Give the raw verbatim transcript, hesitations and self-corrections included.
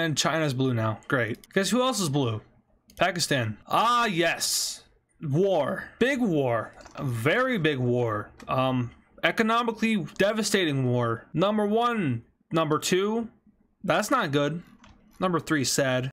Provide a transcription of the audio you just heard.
And China's blue now. Great. Guess who else is blue? Pakistan. Ah, yes. War. Big war. A very big war. Um, economically devastating war. Number one. Number two. That's not good. Number three, sad.